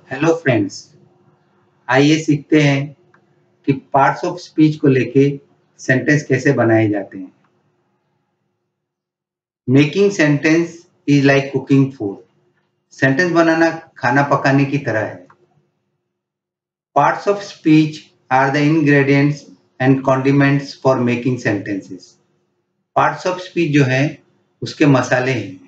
Hello friends, आइए सीखते हैं कि पार्ट्स ऑफ स्पीच को लेके सेंटेंस कैसे बनाए जाते हैं। Making sentence is like cooking food. Sentence बनाना खाना पकाने की तरह है। Parts of speech are the ingredients and condiments for making sentences. Parts of speech जो है उसके मसाले हैं।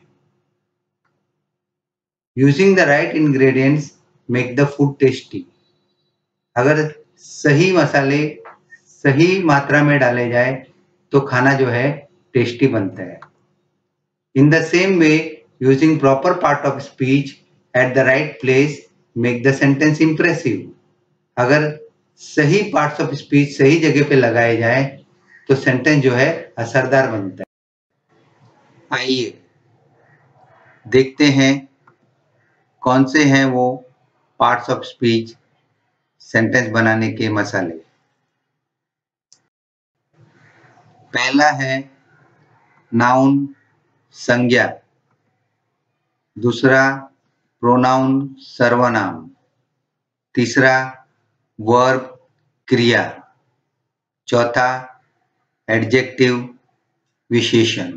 Using the right ingredients make the food tasty. अगर सही मसाले सही मात्रा में डाले जाए तो खाना जो है टेस्टी बनता है। In the same way, using proper part of speech at the right place make the sentence impressive. अगर सही parts of speech सही जगह पे लगाए जाए तो सेंटेंस जो है असरदार बनता है। आइए देखते हैं कौन से हैं वो पार्ट्स ऑफ स्पीच सेंटेंस बनाने के मसाले। पहला है नाउन संज्ञा, दूसरा प्रोनाउन सर्वनाम, तीसरा वर्ब क्रिया, चौथा एडजेक्टिव विशेषण,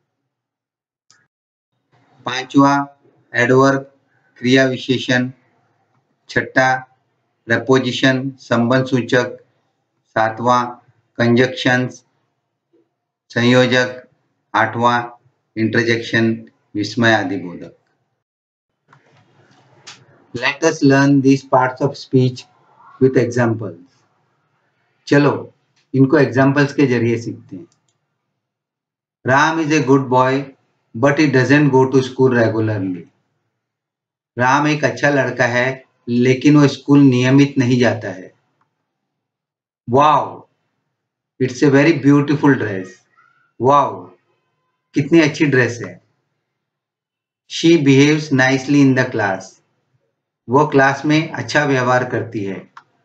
पांचवा एडवर्ब क्रिया विशेषण, छठा प्रपोजिशन संबंध सूचक, सातवां कंजक्शंस संयोजक, आठवां इंटरजेक्शन विस्मयादिबोधक। Let us learn these parts of speech with examples. चलो इनको एग्जाम्पल्स के जरिए सीखते हैं। Ram is a good boy but he doesn't go to school regularly. Ram एक अच्छा लड़का है लेकिन वो स्कूल नियमित नहीं जाता है। Wow, it's a very beautiful dress. Wow, कितनी अच्छी ड्रेस है। She behaves nicely in the class. वो क्लास में अच्छा व्यवहार करती है।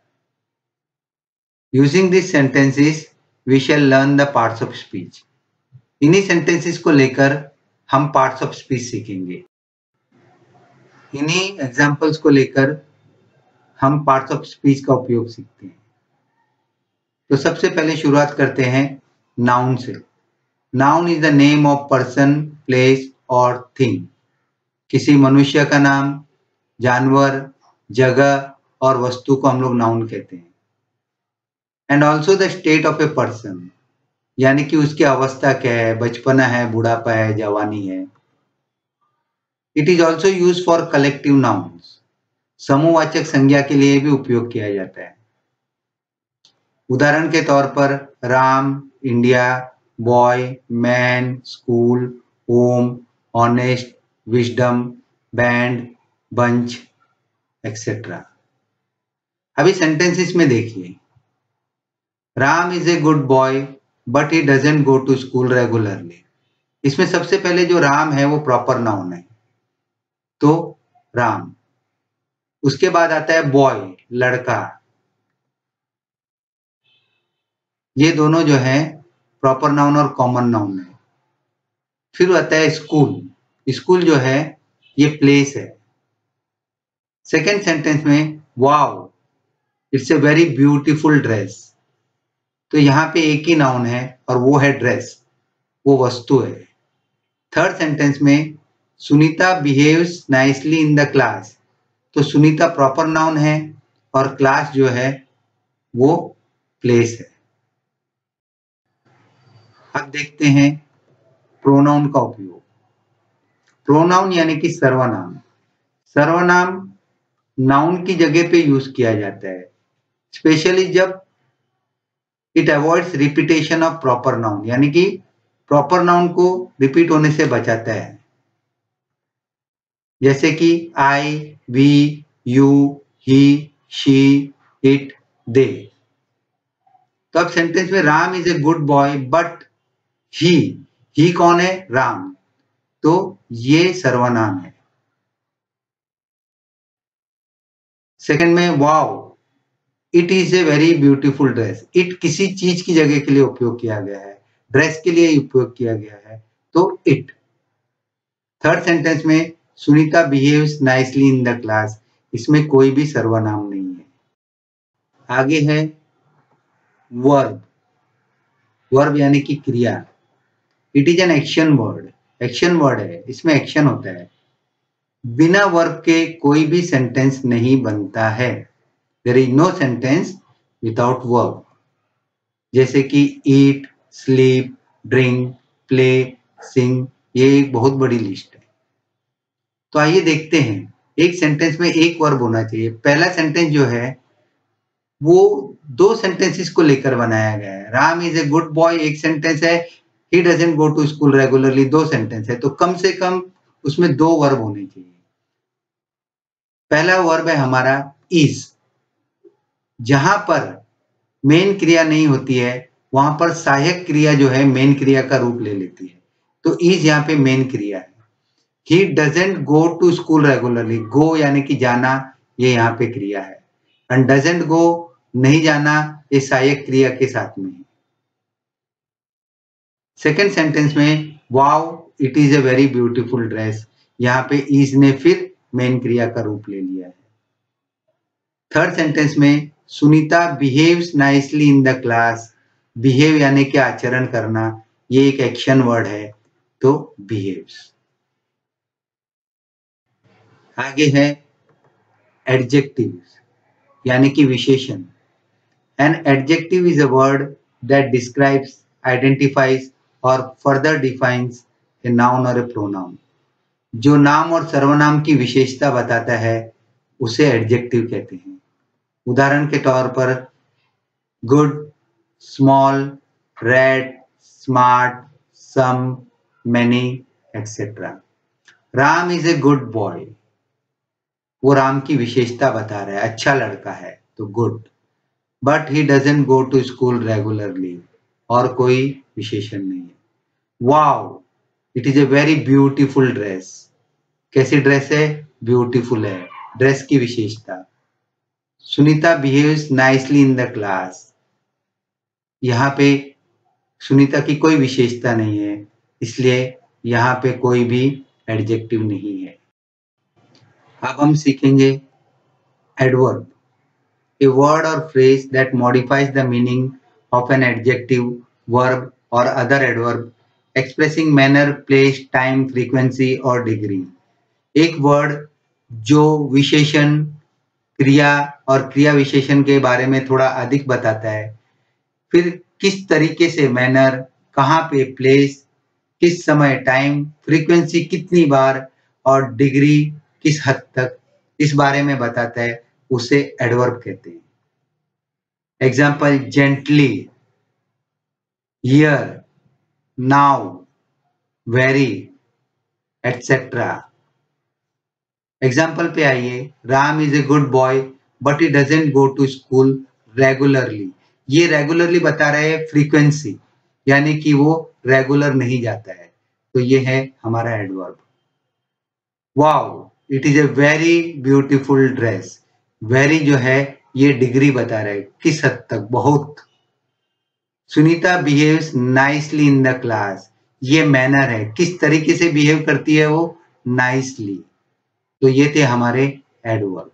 Using this sentences we shall learn the parts of speech. इन्हीं सेंटेंसेस को लेकर हम पार्ट्स ऑफ स्पीच सीखेंगे। इन्हीं एग्जाम्पल्स को लेकर हम पार्ट्स ऑफ स्पीच का उपयोग सीखते हैं। तो सबसे पहले शुरुआत करते हैं नाउन से। Noun is the name of person, place और थिंग। किसी मनुष्य का नाम, जानवर, जगह और वस्तु को हम लोग नाउन कहते हैं। And also the state of a person, यानी कि उसकी अवस्था क्या है, बचपना है, बुढ़ापा है, जवानी है। It is also use for collective nouns. समूहवाचक संज्ञा के लिए भी उपयोग किया जाता है। उदाहरण के तौर पर Ram, India, boy, man, school, home, honest, wisdom, band, bunch etcetera. अभी सेंटेंसेस में देखिए, Ram is a good boy but he doesn't go to school regularly. इसमें सबसे पहले जो राम है वो प्रॉपर नाउन है, तो राम। उसके बाद आता है बॉय, लड़का। ये दोनों जो है प्रॉपर नाउन और कॉमन नाउन है। फिर आता है स्कूल। स्कूल जो है ये प्लेस है। सेकेंड सेंटेंस में wow, it's a very beautiful dress. तो यहाँ पे एक ही नाउन है और वो है ड्रेस, वो वस्तु है। थर्ड सेंटेंस में Sunita behaves nicely in the class. तो सुनीता प्रॉपर नाउन है और क्लास जो है वो प्लेस है। अब देखते हैं प्रोनाउन का उपयोग। प्रोनाउन यानी कि सर्वनाम। सर्वनाम नाउन की जगह पे यूज किया जाता है, स्पेशली जब it avoids repetition of proper noun, यानी कि प्रॉपर नाउन को रिपीट होने से बचाता है। जैसे कि I, we, you, he, she, it, they. तो अब सेंटेंस में Ram is a good boy but he कौन है? राम। तो ये सर्वनाम है। सेकंड में wow, it is a very beautiful dress. It किसी चीज की जगह के लिए उपयोग किया गया है, ड्रेस के लिए उपयोग किया गया है, तो इट। थर्ड सेंटेंस में Sunita behaves nicely in the class. इसमें कोई भी सर्वनाम नहीं है। आगे है वर्ब। वर्ब यानी कि क्रिया। It is an action word. Action word है, इसमें एक्शन होता है। बिना वर्ब के कोई भी सेंटेंस नहीं बनता है। There is no sentence without verb. जैसे कि eat, sleep, drink, play, sing, ये एक बहुत बड़ी लिस्ट है। तो आइए देखते हैं, एक सेंटेंस में एक वर्ब होना चाहिए। पहला सेंटेंस जो है वो दो सेंटेंसेस को लेकर बनाया गया है। Ram is a good boy एक सेंटेंस है, he doesn't go to school regularly दो सेंटेंस है। तो कम से कम उसमें दो वर्ब होने चाहिए। पहला वर्ब है हमारा इज। जहां पर मेन क्रिया नहीं होती है वहां पर सहायक क्रिया जो है मेन क्रिया का रूप ले लेती है। तो इज यहाँ पे मेन क्रिया है। He doesn't go to school regularly, go यानी कि जाना, ये यहाँ पे क्रिया है। एंड डजेंट गो नहीं जाना, ये सहायक क्रिया के साथ में है। सेकेंड सेंटेंस में wow it is a very beautiful dress, यहाँ पे इज ने फिर मेन क्रिया का रूप ले लिया है। थर्ड सेंटेंस में Sunita behaves nicely in the class. Behave यानी कि आचरण करना, ये एक एक्शन वर्ड है, तो बिहेव्स। आगे है एडजेक्टिव यानी कि विशेषण। An adjective is a word that describes, identifies और फर्दर डिफाइंस ए नाउन और ए प्रोनाउन। जो नाम और सर्वनाम की विशेषता बताता है उसे एडजेक्टिव कहते हैं। उदाहरण के तौर पर good, small, red, smart, some, many etcetera. Ram is a good boy, वो राम की विशेषता बता रहा है, अच्छा लड़का है, तो good. But he doesn't go to school regularly, और कोई विशेषण नहीं है। Wow it is a very beautiful dress. कैसी ड्रेस है? ब्यूटीफुल है, ड्रेस की विशेषता। Sunita behaves nicely in the class, यहाँ पे सुनीता की कोई विशेषता नहीं है, इसलिए यहाँ पे कोई भी एडजेक्टिव नहीं है। अब हम सीखेंगे adverb. A word or phrase that modifies the meaning of an adjective, verb or other adverb, expressing manner, place, time, frequency or degree. एक वर्ड जो विशेषण, क्रिया और क्रिया विशेषण के बारे में थोड़ा अधिक बताता है, फिर किस तरीके से, मैनर, कहाँ पे, प्लेस, किस समय, टाइम, फ्रीक्वेंसी कितनी बार और डिग्री किस हद तक, इस बारे में बताता है, उसे एडवर्ब कहते हैं। Example gently, here, now, very etcetera. Example पे आइए, Ram is a good boy but he doesn't go to school regularly. ये रेगुलरली बता रहे हैं फ्रीक्वेंसी, यानी कि वो रेगुलर नहीं जाता है, तो ये है हमारा adverb. Wow it is a very beautiful dress. Very जो है ये डिग्री बता रहा है, किस हद तक, बहुत। Sunita behaves nicely in the class, ये मैनर है, किस तरीके से बिहेव करती है वो, नाइसली। तो ये थे हमारे एडवर्ब।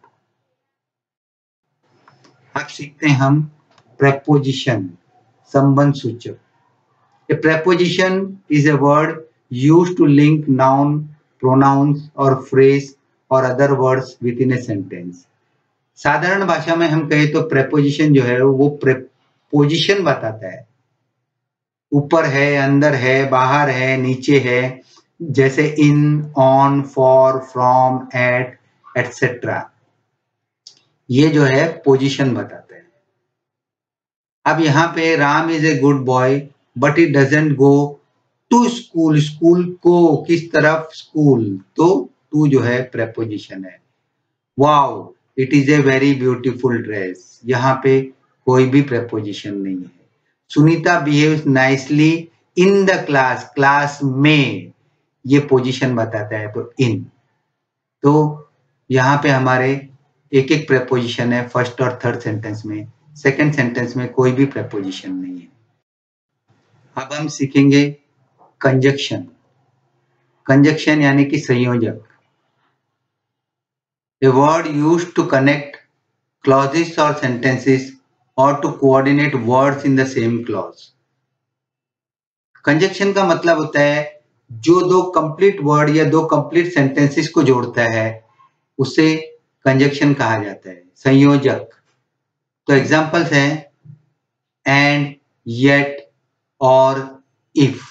अब सीखते हैं हम प्रेपोजिशन, संबंध सूचक। A preposition is a word used to link noun, pronouns और फ्रेज और other words within a sentence. साधारण भाषा में हम कहें तो प्रेपोजिशन जो है वो पोजीशन बताता है, ऊपर है, अंदर है, बाहर है, नीचे है, जैसे in, on, for, from, at etcetera. ये जो है पोजीशन बताते हैं। अब यहाँ पे Ram is a good boy but he doesn't go to school. School को, किस तरफ, स्कूल, तो टू जो है प्रेपोजिशन है। Wow it is a very beautiful dress, यहाँ पे कोई भी प्रेपोजिशन नहीं है। Sunita behaves nicely in the class, class में, ये पोजीशन बताता है, तो इन। तो यहाँ पे हमारे एक एक प्रेपोजिशन है फर्स्ट और थर्ड सेंटेंस में। सेकंड सेंटेंस में कोई भी प्रेपोजिशन नहीं है। अब हम सीखेंगे कंजक्शन। कंजक्शन यानी कि संयोजक। A word used to connect clauses or sentences or to coordinate words in the same clause. Conjunction का मतलब होता है जो दो कंप्लीट वर्ड या दो कंप्लीट सेंटेंसेस को जोड़ता है, उसे कंजक्शन कहा जाता है, संयोजक। तो एग्जांपल्स हैं एंड, येट और इफ।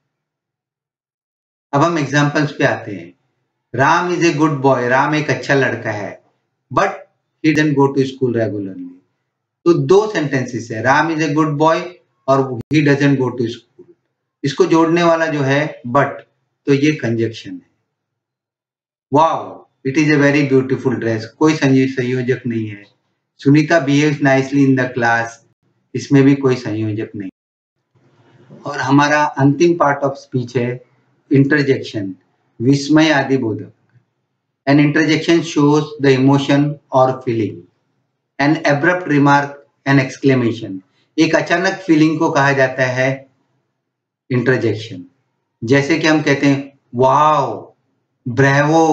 अब हम एग्जांपल्स पे आते हैं। Ram is a good boy, Ram एक अच्छा लड़का है, but he doesn't go to school regularly. तो दो सेंटेंसेस है, Ram is a good boy और he doesn't go to school. इसको जोड़ने वाला जो है बट, तो ये कंजक्शन है। Wow, it is a very beautiful dress, कोई संयोजक नहीं है। Sunita behaves nicely in the class, इसमें भी कोई संयोजक नहीं। और हमारा अंतिम पार्ट ऑफ स्पीच है इंटरजेक्शन, विस्मय आदि बोधक। An interjection shows the emotion और feeling. An abrupt remark, an exclamation. एक अचानक फीलिंग को कहा जाता है इंटरजेक्शन। जैसे कि हम कहते हैं वाओ, ब्रेवो,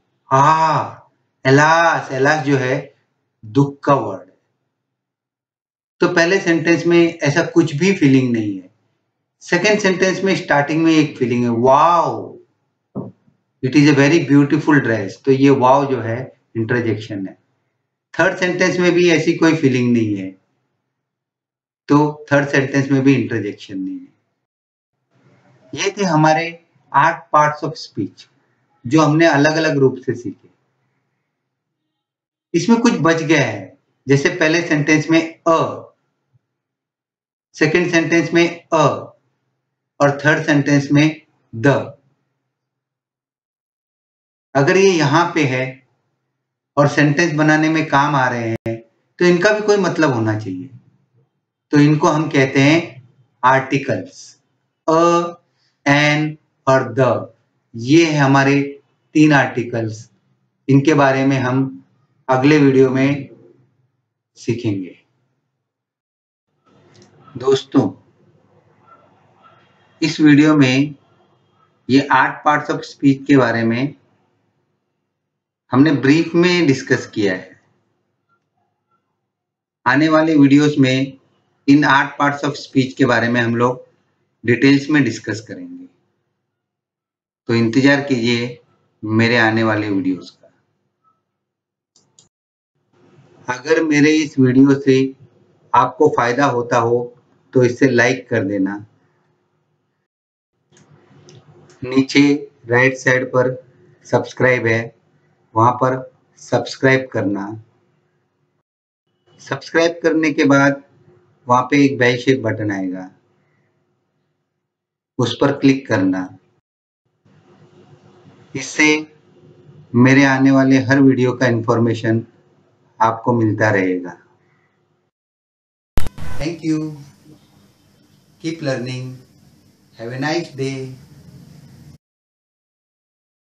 एलास। एलास जो है दुख का वर्ड है। तो पहले सेंटेंस में ऐसा कुछ भी फीलिंग नहीं है। सेकेंड सेंटेंस में स्टार्टिंग में एक फीलिंग है, wow, it is a very beautiful dress. तो ये वाओ जो है इंटरजेक्शन है। थर्ड सेंटेंस में भी ऐसी कोई फीलिंग नहीं है, तो थर्ड सेंटेंस में भी इंटरजेक्शन नहीं है। ये थे हमारे 8 पार्ट्स ऑफ स्पीच जो हमने अलग अलग रूप से सीखे। इसमें कुछ बच गया है, जैसे पहले सेंटेंस में अ, सेकंड सेंटेंस में अ और थर्ड सेंटेंस में द। अगर ये यहां पे है और सेंटेंस बनाने में काम आ रहे हैं, तो इनका भी कोई मतलब होना चाहिए। तो इनको हम कहते हैं आर्टिकल्स। अ, एन और द, ये है हमारे 3 आर्टिकल्स। इनके बारे में हम अगले वीडियो में सीखेंगे। दोस्तों, इस वीडियो में ये 8 पार्ट्स ऑफ स्पीच के बारे में हमने ब्रीफ में डिस्कस किया है। आने वाले वीडियोस में इन 8 पार्ट्स ऑफ स्पीच के बारे में हम लोग डिटेल्स में डिस्कस करेंगे। तो इंतजार कीजिए मेरे आने वाले वीडियोस का। अगर मेरे इस वीडियो से आपको फायदा होता हो तो इसे लाइक कर देना। नीचे राइट साइड पर सब्सक्राइब है, वहां पर सब्सक्राइब करना। सब्सक्राइब करने के बाद वहां पे एक बेल शेप बटन आएगा, उस पर क्लिक करना। इससे मेरे आने वाले हर वीडियो का इंफॉर्मेशन आपको मिलता रहेगा। Thank you, keep learning, have a nice day.